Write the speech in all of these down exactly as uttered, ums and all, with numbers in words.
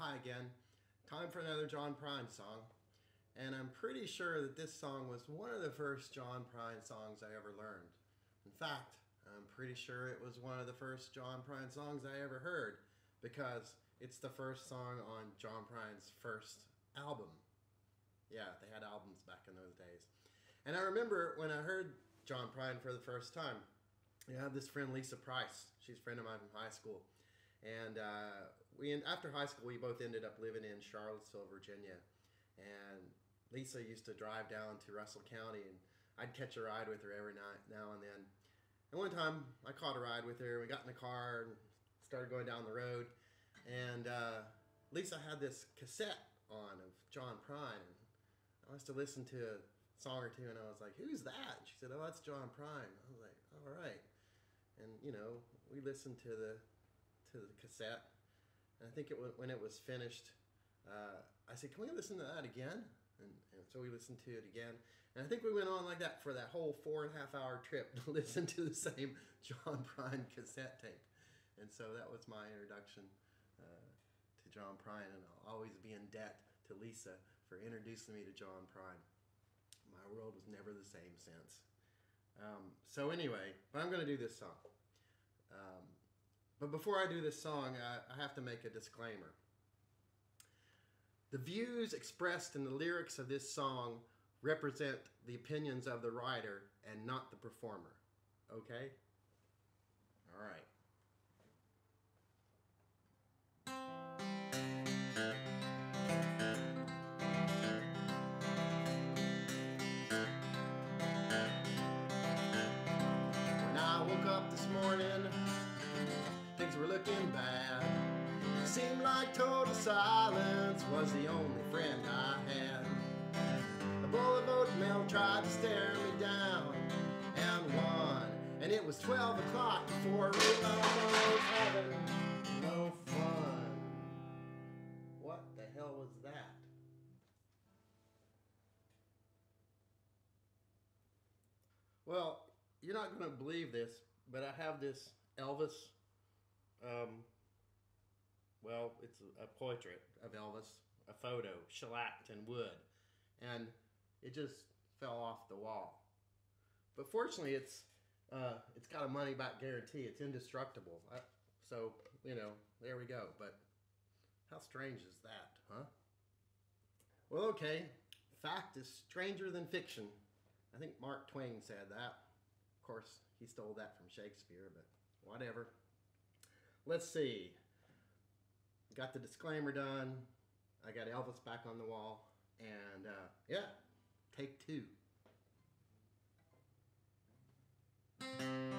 Hi again. Time for another John Prine song. And I'm pretty sure that this song was one of the first John Prine songs I ever learned. In fact, I'm pretty sure it was one of the first John Prine songs I ever heard, because it's the first song on John Prine's first album. Yeah, they had albums back in those days. And I remember when I heard John Prine for the first time, I had this friend, Lisa Price. She's a friend of mine from high school. And uh, we, after high school, we both ended up living in Charlottesville, Virginia. And Lisa used to drive down to Russell County, and I'd catch a ride with her every night, now and then. And one time, I caught a ride with her. We got in the car and started going down the road. And uh, Lisa had this cassette on of John Prine. And I must have listened to a song or two, and I was like, "Who's that?" And she said, "Oh, that's John Prine." I was like, "All right." And, you know, we listened to the to the cassette. And I think it was, when it was finished, uh, I said, "Can we listen to that again?" And, and so we listened to it again. And I think we went on like that for that whole four and a half hour trip to listen to the same John Prine cassette tape. And so that was my introduction uh, to John Prine. And I'll always be in debt to Lisa for introducing me to John Prine. My world was never the same since. Um, so anyway, but I'm going to do this song. Um, but before I do this song, I, I have to make a disclaimer. The views expressed in the lyrics of this song represent the opinions of the writer and not the performer. Okay? All right. When I woke up this morning, things were looking bad. Seemed like total silence was the only friend I had. A bowl of oatmeal tried to stare me down and won. And it was twelve o'clock before I realized I was having no fun. What the hell was that? Well, you're not going to believe this, but I have this Elvis, um, well, it's a portrait of Elvis, a photo, shellacked in wood, and it just fell off the wall. But fortunately, it's uh, it's got a money-back guarantee. It's indestructible. I, so, you know, there we go. But how strange is that, huh? Well, okay, fact is stranger than fiction. I think Mark Twain said that. Of course, he stole that from Shakespeare, but whatever. Let's see. Got the disclaimer done. I got Elvis back on the wall. And, uh, yeah, take two. When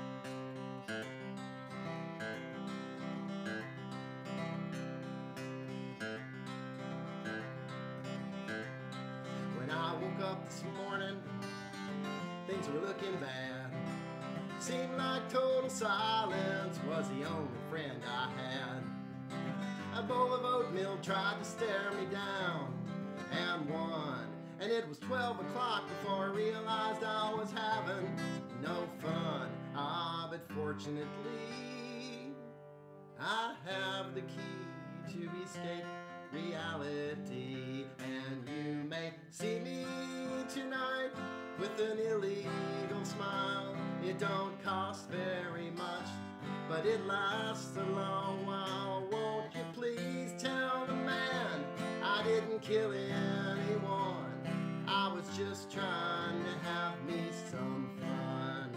I woke up this morning, things were looking bad. Seemed like total silence was the only friend I had. A bowl of oatmeal tried to stare me down and won. And it was twelve o'clock before I realized I was having no fun. Ah, but fortunately, I have the key to escape reality. And you may see me tonight with an illegal smile. It don't cost very much, but it lasts a long while. Won't you please tell the man I didn't kill anyone? I was just trying to have me some fun.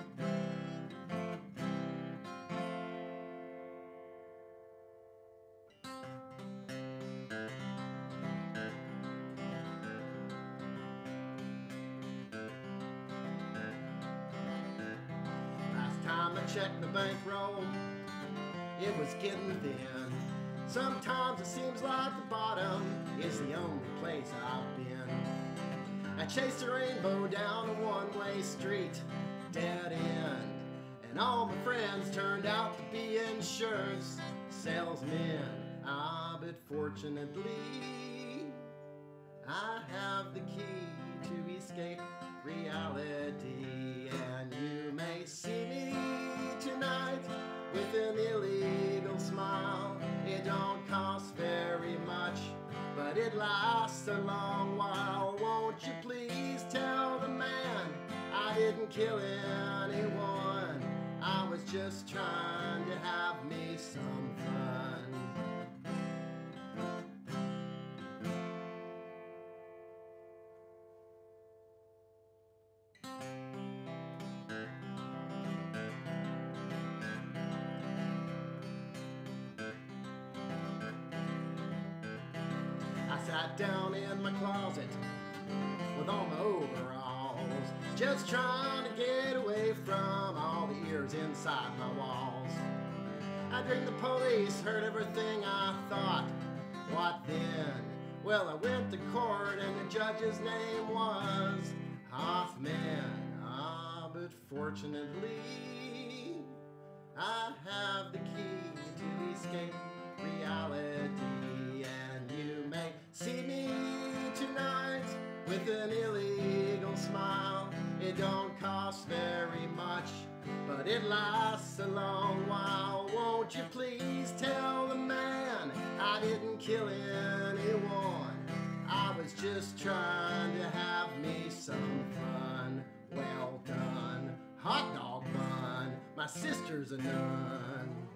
Last time I checked the bankroll, it was getting thin. Sometimes it seems like the bottom is the only place I've been. I chased a rainbow down a one-way street, dead end. And all my friends turned out to be insurance salesmen. Ah, but fortunately, I have the key to escape reality. And you may see me tonight with an illegal smile. It don't cost very much, but it lasts a long while. Won't you please tell the man I didn't kill anyone? I was just trying to have me some fun. I sat down in my closet with all my overalls, just trying to get away from all the ears inside my walls. I dreamed the police heard everything I thought. What then? Well, I went to court and the judge's name was Hoffman. Ah, but fortunately, I have the key to escape reality, and you may see me tonight with an illegal smile. It don't cost very much, but it lasts a long while. Won't you please tell the man I didn't kill anyone? I was just trying to have me some fun. Well done, hot dog bun, my sister's a nun.